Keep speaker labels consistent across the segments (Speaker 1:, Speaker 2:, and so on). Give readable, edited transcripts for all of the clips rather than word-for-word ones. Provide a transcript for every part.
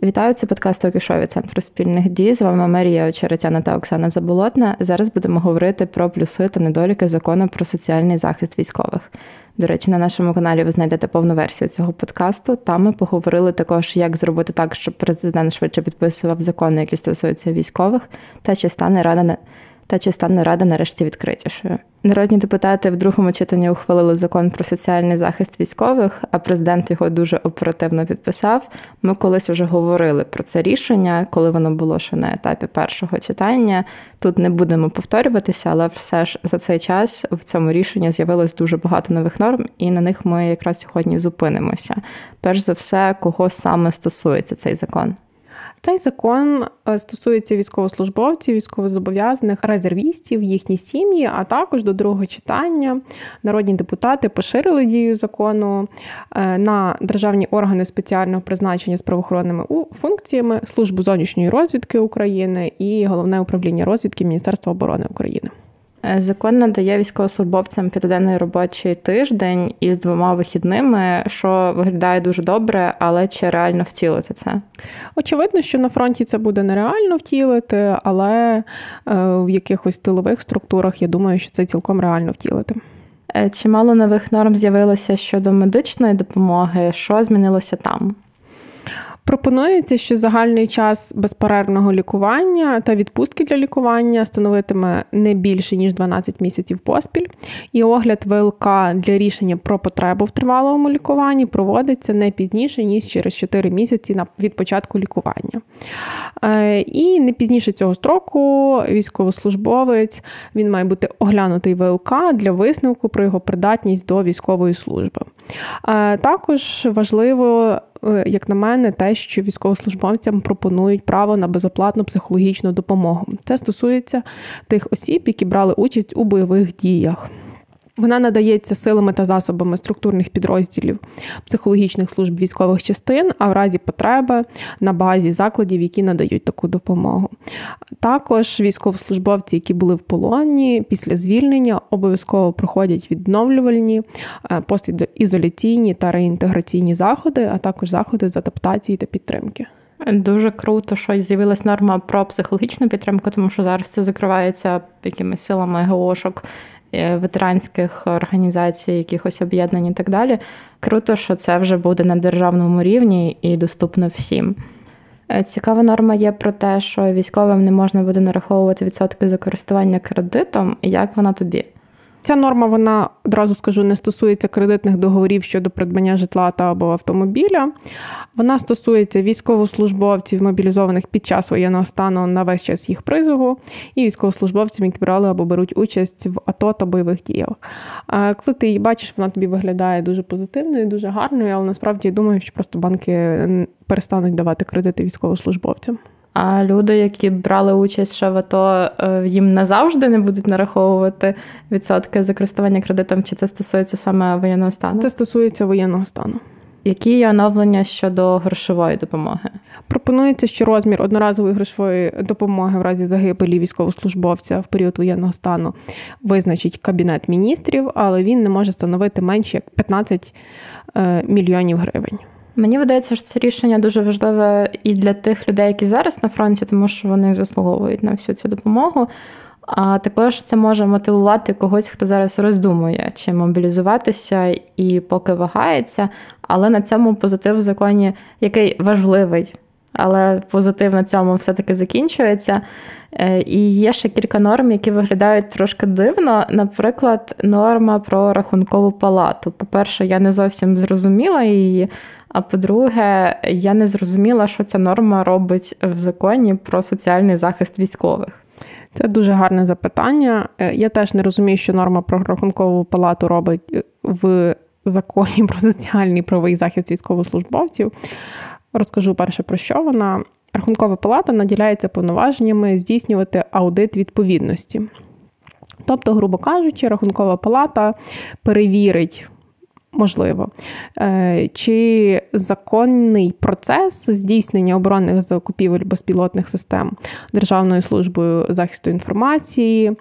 Speaker 1: Вітаю, це подкаст «Окішо» від Центру спільних дій. З вами Марія Очеретяна та Оксана Заболотна. Зараз будемо говорити про плюси та недоліки закону про соціальний захист військових. До речі, на нашому каналі ви знайдете повну версію цього подкасту. Там ми поговорили також, як зробити так, щоб президент швидше підписував закони, які стосуються військових, та чи стане Рада нарешті відкритішою. Народні депутати в другому читанні ухвалили закон про соціальний захист військових, а президент його дуже оперативно підписав. Ми колись вже говорили про це рішення, коли воно було ще на етапі першого читання. Тут не будемо повторюватися, але все ж за цей час в цьому рішенні з'явилось дуже багато нових норм, і на них ми якраз сьогодні зупинимося. Перш за все, кого саме стосується цей закон?
Speaker 2: Цей закон стосується військовослужбовців, військовозобов'язаних, резервістів, їхні сім'ї, а також до другого читання народні депутати поширили дію закону на державні органи спеціального призначення з правоохоронними функціями, Службу зовнішньої розвідки України і Головне управління розвідки Міністерства оборони України.
Speaker 1: Закон надає військовослужбовцям 5-денний робочий тиждень із 2 вихідними, що виглядає дуже добре, але чи реально втілити це?
Speaker 2: Очевидно, що на фронті це буде нереально втілити, але в якихось тилових структурах, я думаю, що це цілком реально втілити.
Speaker 1: Чимало нових норм з'явилося щодо медичної допомоги. Що змінилося там?
Speaker 2: Пропонується, що загальний час безперервного лікування та відпустки для лікування становитиме не більше, ніж 12 місяців поспіль, і огляд ВЛК для рішення про потребу в тривалому лікуванні проводиться не пізніше, ніж через 4 місяці від початку лікування. І не пізніше цього строку військовослужбовець, він має бути оглянутий ВЛК для висновку про його придатність до військової служби. Також важливо, як на мене, те, що військовослужбовцям пропонують право на безоплатну психологічну допомогу. Це стосується тих осіб, які брали участь у бойових діях. Вона надається силами та засобами структурних підрозділів психологічних служб військових частин, а в разі потреби на базі закладів, які надають таку допомогу. Також військовослужбовці, які були в полоні, після звільнення обов'язково проходять відновлювальні, постізоляційні та реінтеграційні заходи, а також заходи з адаптації та підтримки.
Speaker 1: Дуже круто, що з'явилась норма про психологічну підтримку, тому що зараз це закривається якимись силами ГОшок, ветеранських організацій, якихось об'єднань і так далі. Круто, що це вже буде на державному рівні і доступно всім. Цікава норма є про те, що військовим не можна буде нараховувати відсотки за користування кредитом. Як вона тобі?
Speaker 2: Ця норма, вона, одразу скажу, не стосується кредитних договорів щодо придбання житла та або автомобіля. Вона стосується військовослужбовців, мобілізованих під час воєнного стану на весь час їх призову, і військовослужбовців, які брали або беруть участь в АТО та бойових діях. Коли ти її бачиш, вона тобі виглядає дуже позитивною, дуже гарною, але насправді я думаю, що просто банки перестануть давати кредити військовослужбовцям.
Speaker 1: А люди, які брали участь ще в АТО, їм назавжди не будуть нараховувати відсотки за користування кредитом? Чи це стосується саме воєнного стану?
Speaker 2: Це стосується воєнного стану.
Speaker 1: Які є оновлення щодо грошової допомоги?
Speaker 2: Пропонується, що розмір одноразової грошової допомоги в разі загибелі військовослужбовця в період воєнного стану визначить Кабінет міністрів, але він не може становити менше як 15 мільйонів гривень.
Speaker 1: Мені видається, що це рішення дуже важливе і для тих людей, які зараз на фронті, тому що вони заслуговують на всю цю допомогу. А також це може мотивувати когось, хто зараз роздумує, чи мобілізуватися і поки вагається. Але на цьому позитив в законі, який важливий, але позитив на цьому все-таки закінчується. І є ще кілька норм, які виглядають трошки дивно. Наприклад, норма про рахункову палату. По-перше, я не зовсім зрозуміла її. А по-друге, я не зрозуміла, що ця норма робить в законі про соціальний захист військових.
Speaker 2: Це дуже гарне запитання. Я теж не розумію, що норма про рахункову палату робить в законі про соціальний правовий захист військовослужбовців. Розкажу перше, про що вона. Рахункова палата наділяється повноваженнями здійснювати аудит відповідності. Тобто, грубо кажучи, рахункова палата перевірить, можливо, чи законний процес здійснення оборонних закупівель безпілотних систем Державною службою захисту інформації,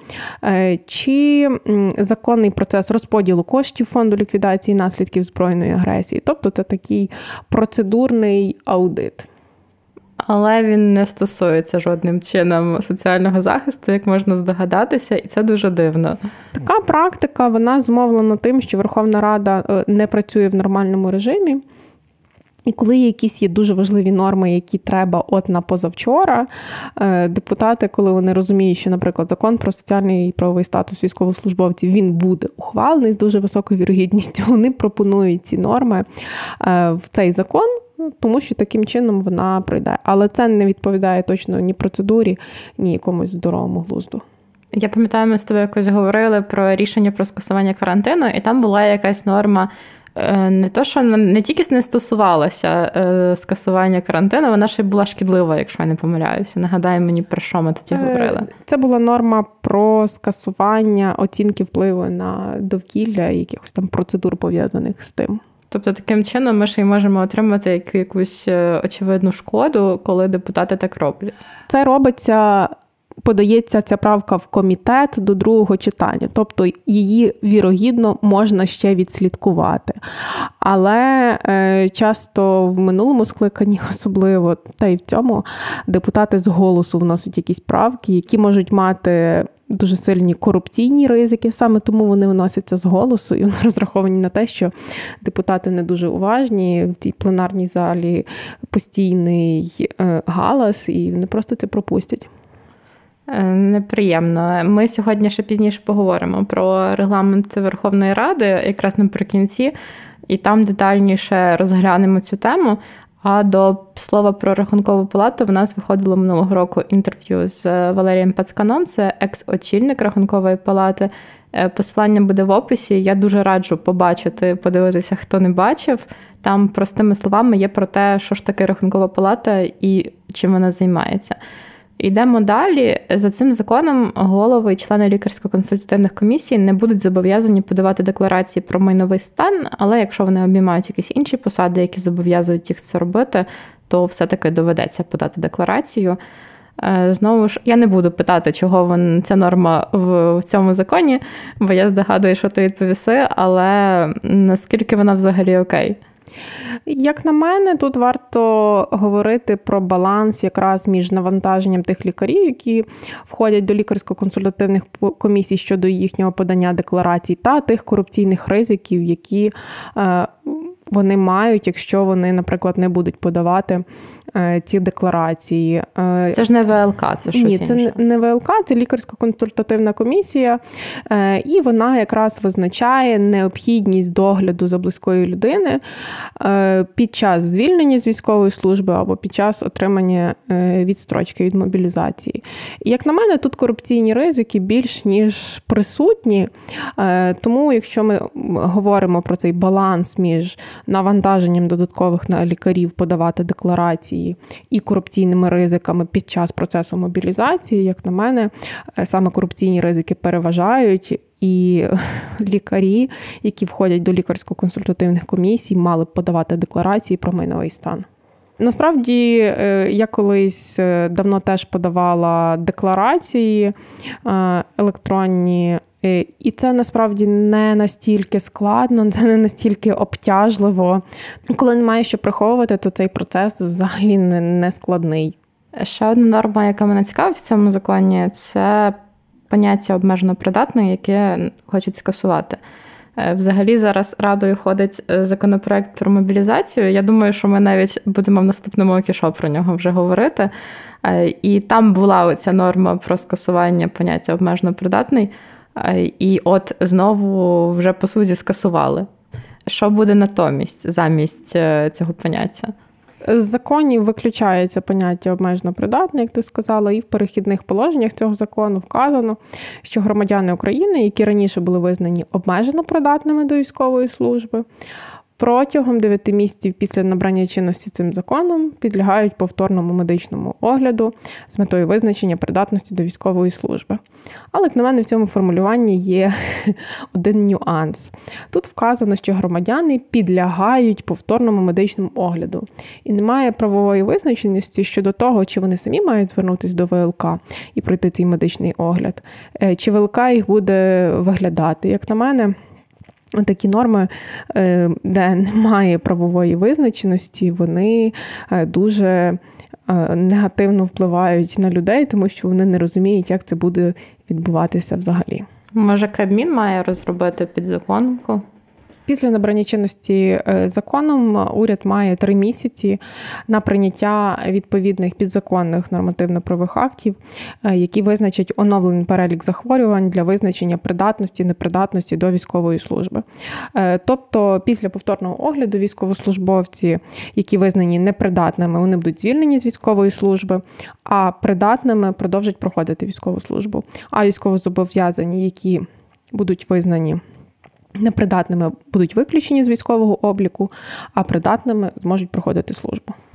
Speaker 2: чи законний процес розподілу коштів Фонду ліквідації наслідків збройної агресії. Тобто це такий процедурний аудит.
Speaker 1: Але він не стосується жодним чином соціального захисту, як можна здогадатися, і це дуже дивно.
Speaker 2: Така практика, вона зумовлена тим, що Верховна Рада не працює в нормальному режимі. І коли якісь є дуже важливі норми, які треба от на позавчора, депутати, коли вони розуміють, що, наприклад, закон про соціальний і правовий статус військовослужбовців, він буде ухвалений з дуже високою вірогідністю, вони пропонують ці норми в цей закон, тому що таким чином вона пройде. Але це не відповідає точно ні процедурі, ні якомусь здоровому глузду.
Speaker 1: Я пам'ятаю, ми з тобою якось говорили про рішення про скасування карантину, і там була якась норма, не то, що не тільки не стосувалася скасування карантину, вона ще й була шкідлива, якщо я не помиляюся. Нагадай мені, про що ми тоді говорили.
Speaker 2: Це була норма про скасування оцінки впливу на довкілля і якихось там процедур, пов'язаних з тим.
Speaker 1: Тобто, таким чином ми ще й можемо отримати якусь очевидну шкоду, коли депутати так роблять.
Speaker 2: Це робиться... Подається ця правка в комітет до другого читання. Тобто її, вірогідно, можна ще відслідкувати. Але часто в минулому скликанні особливо, та й в цьому, депутати з голосу вносять якісь правки, які можуть мати дуже сильні корупційні ризики. Саме тому вони виносяться з голосу, і вони розраховані на те, що депутати не дуже уважні, в цій пленарній залі постійний галас, і вони просто це пропустять.
Speaker 1: Неприємно. Ми сьогодні ще пізніше поговоримо про регламент Верховної Ради, якраз наприкінці, і там детальніше розглянемо цю тему. А до слова про Рахункову палату в нас виходило минулого року інтерв'ю з Валерієм Пацканом, це екс-очільник Рахункової палати. Посилання буде в описі. Я дуже раджу побачити, подивитися, хто не бачив. Там простими словами є про те, що ж таке Рахункова палата і чим вона займається. Йдемо далі. За цим законом голови і члени лікарсько-консультативних комісій не будуть зобов'язані подавати декларації про майновий стан, але якщо вони обіймають якісь інші посади, які зобов'язують їх це робити, то все-таки доведеться подати декларацію. Знову ж, я не буду питати, чого ця норма в цьому законі, бо я здогадую, що ти відповіси, але наскільки вона взагалі окей?
Speaker 2: Як на мене, тут варто говорити про баланс якраз між навантаженням тих лікарів, які входять до лікарсько-консультативних комісій щодо їхнього подання декларацій, та тих корупційних ризиків, які вони мають, якщо вони, наприклад, не будуть подавати ці декларації.
Speaker 1: Це ж не ВЛК, це щось інше.
Speaker 2: Ні, це не ВЛК, це лікарсько-консультативна комісія, і вона якраз визначає необхідність догляду за близькою людини під час звільнення з військової служби або під час отримання відстрочки від мобілізації. Як на мене, тут корупційні ризики більш ніж присутні, тому якщо ми говоримо про цей баланс між навантаженням додаткових на лікарів подавати декларації і корупційними ризиками під час процесу мобілізації, як на мене, саме корупційні ризики переважають, і лікарі, які входять до лікарсько-консультативних комісій, мали б подавати декларації про майновий стан. Насправді, я колись давно теж подавала декларації електронні, і це насправді не настільки складно, це не настільки обтяжливо. Коли немає що приховувати, то цей процес взагалі не складний.
Speaker 1: Ще одна норма, яка мене цікавить в цьому законі, це поняття обмежено придатної, яке хочуть скасувати. Взагалі зараз Радою ходить законопроект про мобілізацію. Я думаю, що ми навіть будемо в наступному окішо про нього вже говорити. І там була оця норма про скасування поняття обмежено придатний. І от знову вже, по суті, скасували. Що буде натомість, замість цього поняття?
Speaker 2: З законів виключається поняття обмежено придатний, як ти сказала, і в перехідних положеннях цього закону вказано, що громадяни України, які раніше були визнані обмежено придатними до військової служби, протягом 9 місяців після набрання чинності цим законом підлягають повторному медичному огляду з метою визначення придатності до військової служби. Але, як на мене, в цьому формулюванні є один нюанс. Тут вказано, що громадяни підлягають повторному медичному огляду. І немає правової визначеності щодо того, чи вони самі мають звернутися до ВЛК і пройти цей медичний огляд, чи ВЛК їх буде виглядати. Як на мене, такі норми, де немає правової визначеності, вони дуже негативно впливають на людей, тому що вони не розуміють, як це буде відбуватися взагалі.
Speaker 1: Може, Кабмін має розробити підзаконку?
Speaker 2: Після набрання чинності законом уряд має 3 місяці на прийняття відповідних підзаконних нормативно-правових актів, які визначать оновлений перелік захворювань для визначення придатності, непридатності до військової служби. Тобто після повторного огляду військовослужбовці, які визнані непридатними, вони будуть звільнені з військової служби, а придатними продовжать проходити військову службу. А військовозобов'язані, які будуть визнані непридатними, будуть виключені з військового обліку, а придатними зможуть проходити службу.